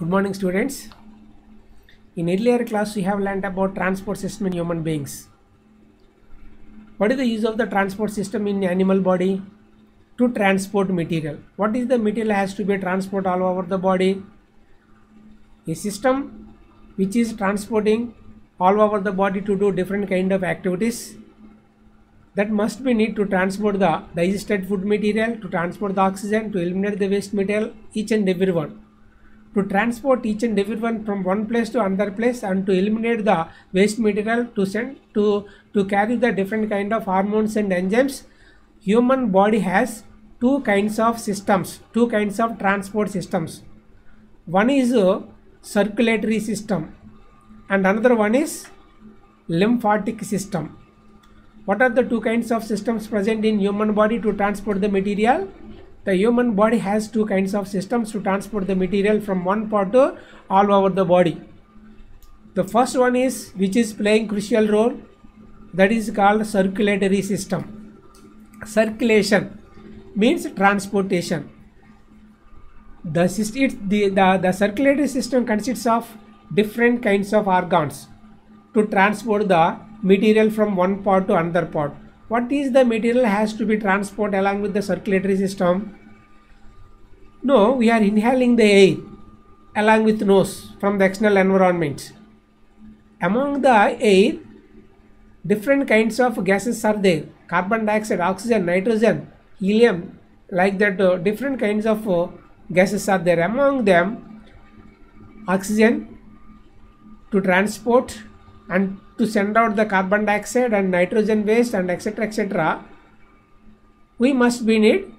Good morning, students. In earlier class we have learnt about transport system in human beings. What is the use of the transport system in animal body? To transport material. What is the material has to be transport all over the body? A system which is transporting all over the body to do different kind of activities, that must be need to transport the digested food material, to transport the oxygen, to eliminate the waste material, each and every one. To transport each and every one from one place to another place, and to eliminate the waste material, to send to carry the different kind of hormones and enzymes. Human body has two kinds of systems, two kinds of transport systems. One is a circulatory system and another one is lymphatic system. What are the two kinds of systems present in human body to transport the material? The human body has two kinds of systems to transport the material from one part to all over the body. The first one is, which is playing crucial role, that is called circulatory system. Circulation means transportation. The circulatory system consists of different kinds of organs to transport the material from one part to another part. What is the material has to be transported along with the circulatory system? No, we are inhaling the air along with nose from the external environment. Among the air, different kinds of gases are there. Carbon dioxide, oxygen, nitrogen, helium, like that different kinds of gases are there. Among them, oxygen to transport and to send out the carbon dioxide and nitrogen waste and etc., we must be need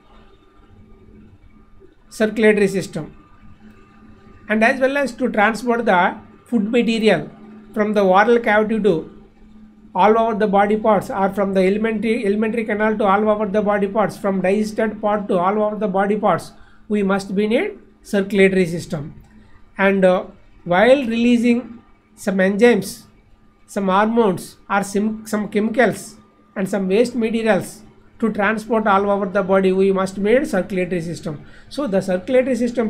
circulatory system, and as well as to transport the food material from the oral cavity to all over the body parts, or from the alimentary canal to all over the body parts, from digested part to all over the body parts, we must be need circulatory system. And while releasing some enzymes, some hormones or some chemicals and some waste materials to transport all over the body, we must make circulatory system. So the circulatory system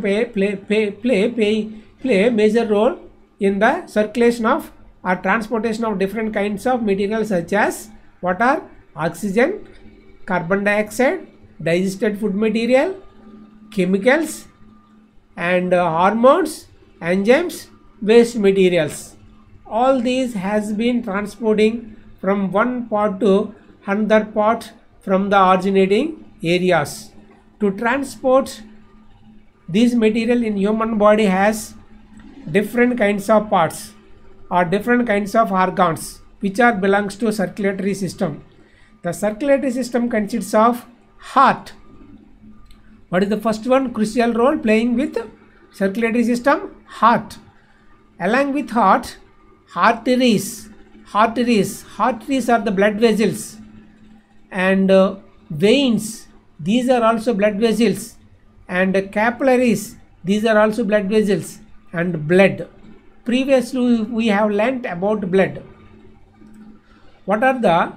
play major role in the circulation of or transportation of different kinds of materials, such as what are oxygen, carbon dioxide, digested food material, chemicals, and hormones, enzymes, waste materials. All these has been transporting from one part to another part from the originating areas. To transport these material in human body has different kinds of parts or different kinds of organs which are belongs to circulatory system. The circulatory system consists of heart. What is the first one? Crucial role playing with circulatory system? Heart. Along with heart, arteries are the blood vessels, and veins, these are also blood vessels, and capillaries, these are also blood vessels, and blood. Previously we have learnt about blood. What are the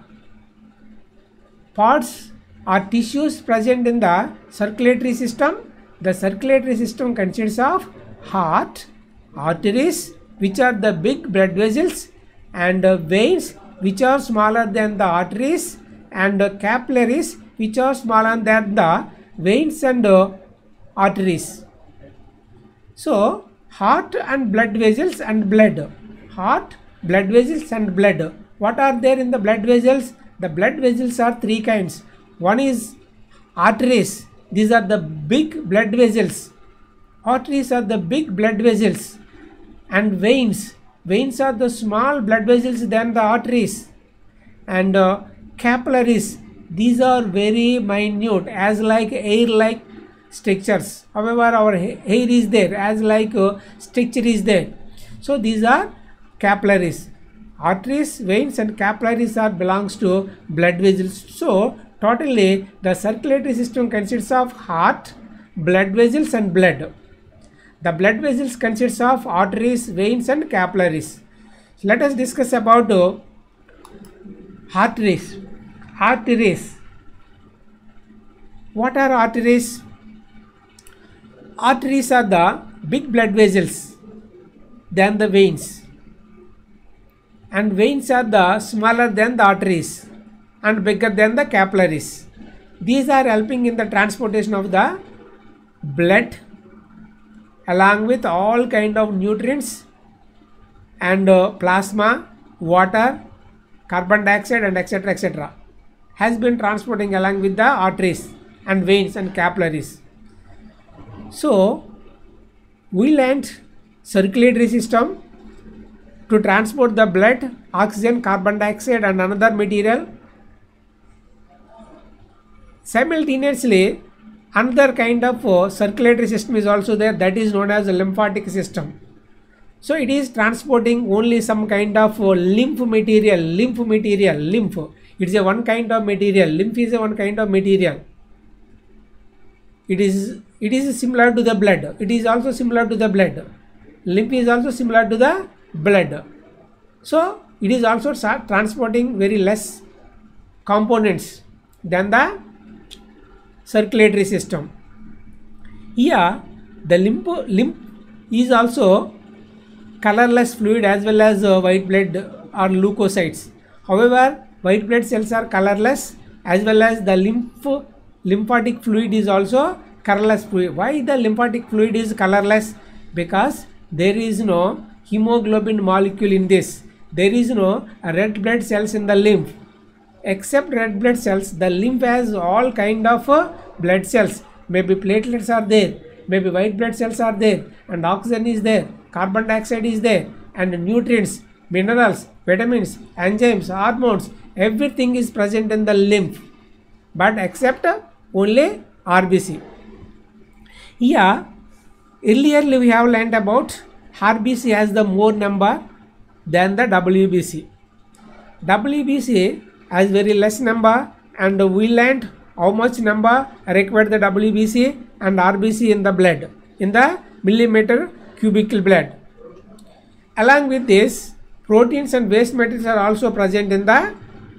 parts or tissues present in the circulatory system? The circulatory system consists of heart, arteries, which are the big blood vessels, and veins, which are smaller than the arteries, and capillaries, which are smaller than the veins and arteries. So heart and blood vessels and blood. Heart, blood vessels and blood. What are there in the blood vessels? The blood vessels are three kinds. One is arteries. These are the big blood vessels. Arteries are the big blood vessels. And veins are the small blood vessels than the arteries. And capillaries, these are very minute, as like hair like structures. However, our hair is there, as like structure is there. So these are capillaries. Arteries, veins and capillaries are belongs to blood vessels. So totally the circulatory system consists of heart, blood vessels and blood. The blood vessels consists of arteries, veins and capillaries. So let us discuss about arteries. Arteries. What are arteries? Arteries are the big blood vessels than the veins, and veins are the smaller than the arteries and bigger than the capillaries. These are helping in the transportation of the blood along with all kind of nutrients and plasma, water, carbon dioxide and etc. etc. has been transporting along with the arteries and veins and capillaries. So we learned circulatory system to transport the blood, oxygen, carbon dioxide and another material. Simultaneously, another kind of circulatory system is also there, that is known as a lymphatic system. So it is transporting only some kind of lymph material. Lymph. It is a one kind of material. Lymph is a one kind of material. It is similar to the blood. It is also similar to the blood. Lymph is also similar to the blood. So it is also transporting very less components than the circulatory system. Here the lymph is also colorless fluid as well as white blood or leukocytes. However, white blood cells are colorless as well as the lymphatic fluid is also colorless fluid. Why the lymphatic fluid is colorless? Because there is no hemoglobin molecule in this. There is no red blood cells in the lymph. Except red blood cells, the lymph has all kind of blood cells. Maybe platelets are there, maybe white blood cells are there, and oxygen is there, carbon dioxide is there, and nutrients, minerals, vitamins, enzymes, hormones, everything is present in the lymph, but except only RBC. Here earlier we have learned about RBC has the more number than the WBC. WBC has very less number, and we learned how much number required the WBC and RBC in the blood, in the millimeter cubical blood. Along with this, proteins and waste materials are also present in the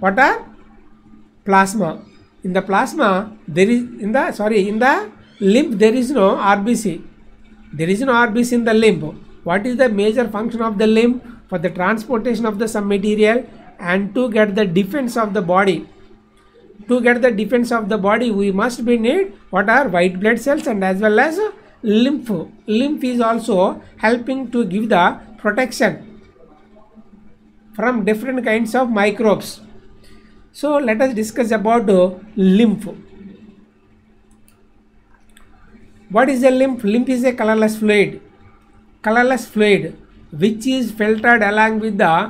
plasma. In the plasma there is in the lymph there is no RBC. There is no RBC in the lymph. What is the major function of the lymph? For the transportation of the some material and to get the defense of the body. To get the defense of the body, we must be need what are white blood cells and as well as lymph. Lymph is also helping to give the protection from different kinds of microbes. So let us discuss about lymph. What is a lymph? Lymph is a colorless fluid. Colorless fluid which is filtered along with the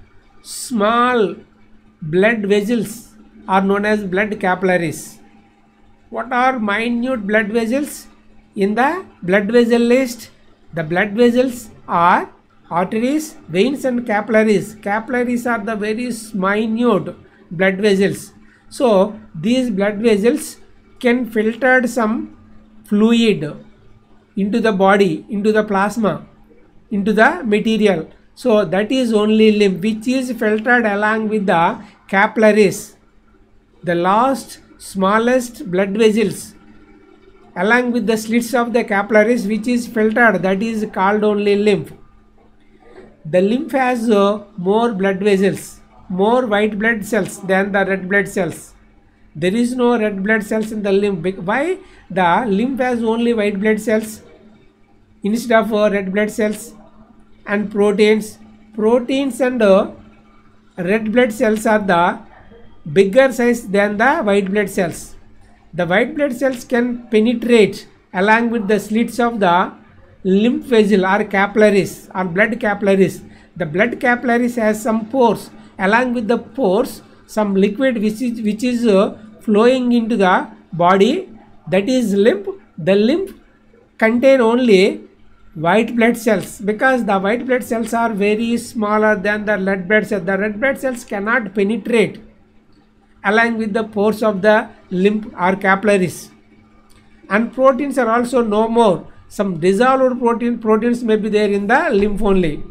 small blood vessels are known as blood capillaries. What are minute blood vessels? In the blood vessel list, the blood vessels are arteries, veins and capillaries. Capillaries are the very minute blood vessels. So these blood vessels can filter some fluid into the body, into the plasma, into the material. So that is only lymph which is filtered along with the capillaries. The last smallest blood vessels along with the slits of the capillaries which is filtered, that is called only lymph. The lymph has more blood vessels, more white blood cells than the red blood cells. There is no red blood cells in the lymph. Why? The lymph has only white blood cells instead of red blood cells. And proteins and red blood cells are the bigger size than the white blood cells. The white blood cells can penetrate along with the slits of the lymph vessel or capillaries or blood capillaries. The blood capillaries has some pores. Along with the pores, some liquid which is flowing into the body, that is lymph. The lymph contain only white blood cells because the white blood cells are very smaller than the red blood cells. The red blood cells cannot penetrate along with the pores of the lymph or capillaries. And proteins are also no more. Some dissolved proteins may be there in the lymph only.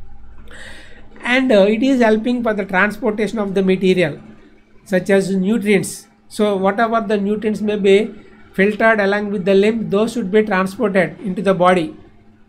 And it is helping for the transportation of the material such as nutrients. So whatever the nutrients may be filtered along with the lymph, those should be transported into the body.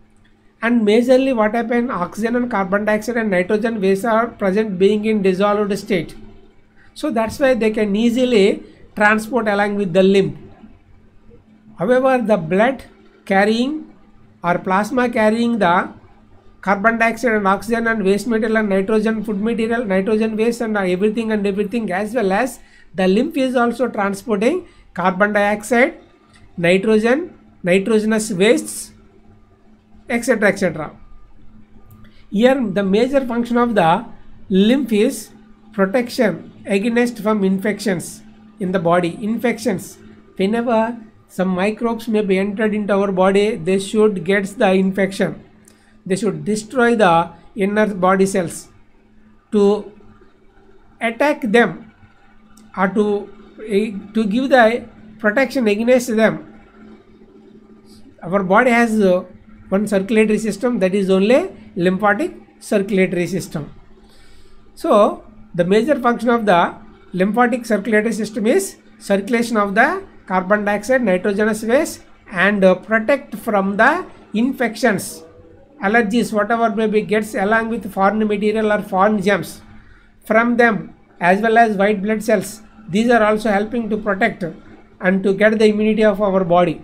and majorly what happen, oxygen and carbon dioxide and nitrogen waste are present being in dissolved state. So that's why they can easily transport along with the lymph. However, the blood carrying or plasma carrying the carbon dioxide and oxygen and waste material and nitrogen food material, nitrogen waste and everything as well as the lymph is also transporting carbon dioxide, nitrogen, nitrogenous wastes, etc. etc. Here the major function of the lymph is protection against from infections in the body. Infections, whenever some microbes may be entered into our body, they should get the infection. They should destroy the inner body cells to attack them or to give the protection against them. Our body has one circulatory system, that is only lymphatic circulatory system. So the major function of the lymphatic circulatory system is circulation of the carbon dioxide, nitrogenous waste, and protect from the infections, allergies, whatever maybe gets along with foreign material or foreign germs from them, as well as white blood cells. These are also helping to protect and to get the immunity of our body.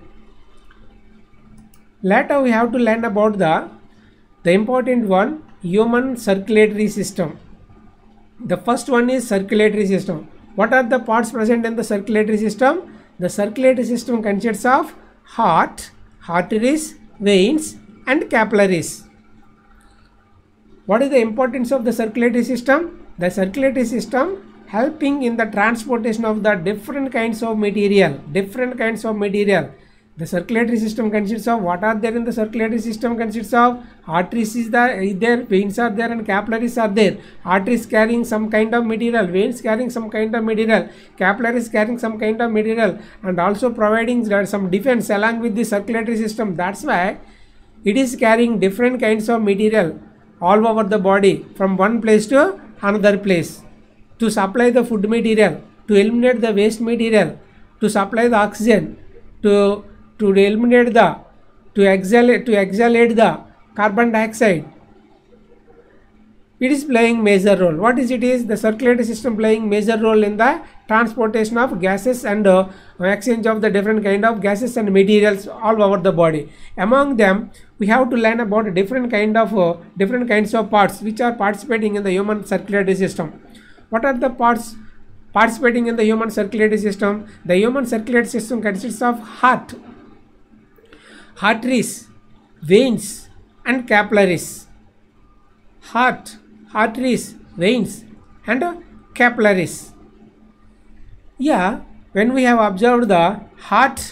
Later we have to learn about the important one, human circulatory system. The first one is circulatory system. What are the parts present in the circulatory system? The circulatory system consists of heart, arteries, veins, and capillaries. What is the importance of the circulatory system? The circulatory system helping in the transportation of the different kinds of material. The circulatory system consists of, what are there in the circulatory system consists of, arteries is there, veins are there, and capillaries are there. Arteries carrying some kind of material, veins carrying some kind of material, capillaries carrying some kind of material, and also providing some defense along with the circulatory system. That's why it is carrying different kinds of material all over the body from one place to another place to supply the food material, to eliminate the waste material, to supply the oxygen, to eliminate to exhalate the carbon dioxide. It is playing major role. What is it is? The circulatory system playing major role in the transportation of gases and exchange of the different kind of gases and materials all over the body. Among them, we have to learn about different kinds of parts which are participating in the human circulatory system. What are the parts participating in the human circulatory system? The human circulatory system consists of heart, arteries, veins, and capillaries. Heart, arteries, veins, and capillaries. Yeah, when we have observed the heart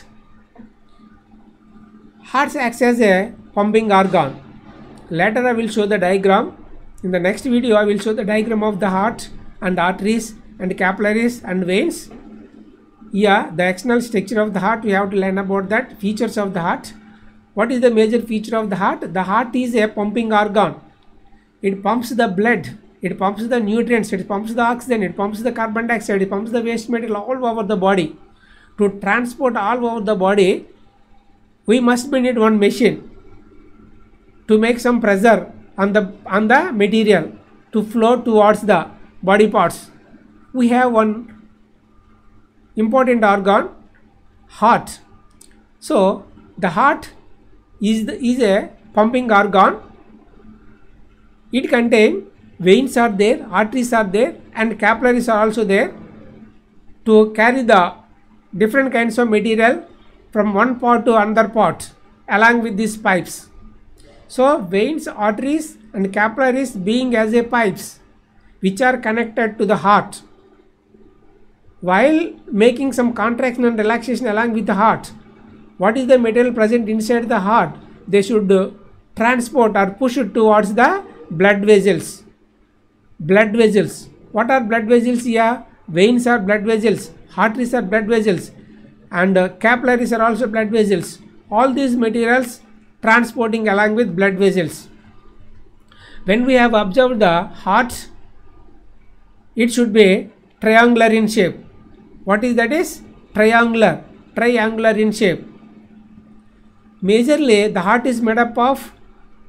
acts as a pumping organ. Later I will show the diagram. In the next video I will show the diagram of the heart and arteries and capillaries and veins. Yeah, the external structure of the heart, we have to learn about that, features of the heart. What is the major feature of the heart? The heart is a pumping organ. It pumps the blood, it pumps the nutrients, it pumps the oxygen, it pumps the carbon dioxide, it pumps the waste material all over the body. To transport all over the body, we must need one machine to make some pressure on the material to flow towards the body parts. We have one important organ, heart. So the heart is a pumping organ. It contains veins are there, arteries are there, and capillaries are also there to carry the different kinds of material from one part to another part along with these pipes. So veins, arteries, and capillaries being as a pipes which are connected to the heart. While making some contraction and relaxation along with the heart, what is the material present inside the heart? They should transport or push it towards the blood vessels. Blood vessels. What are blood vessels here? Veins are blood vessels, arteries are blood vessels, and capillaries are also blood vessels. All these materials transporting along with blood vessels. When we have observed the heart, it should be triangular in shape. What is that is? Triangular in shape. Majorly the heart is made up of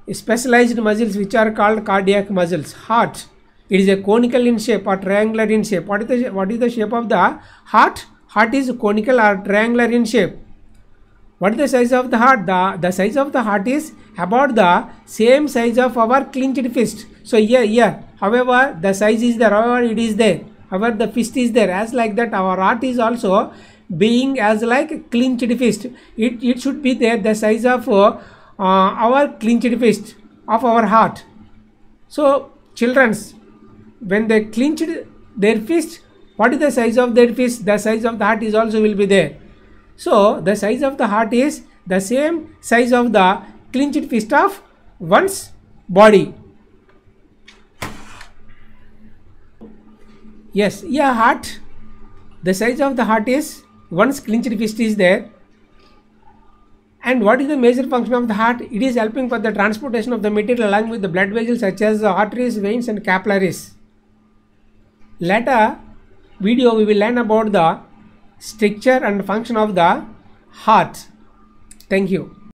specialized muscles which are called cardiac muscles. Heart, it is a conical in shape or triangular in shape. What is the shape of the heart? Heart is conical or triangular in shape. What is the size of the heart? The size of the heart is about the same size of our clenched fist. So here, however, the size is there, however it is there, however the fist is there. As like that, our heart is also being as like clenched fist. It should be there, the size of our clenched fist of our heart. So children's, when they clenched their fist, what is the size of their fist? The size of the heart is also will be there. So the size of the heart is the same size of the clenched fist of one's body. Yes, yeah, heart, the size of the heart is one's clenched fist is there. And what is the major function of the heart? It is helping for the transportation of the material along with the blood vessels such as the arteries, veins and capillaries. Later video we will learn about the structure and function of the heart. Thank you.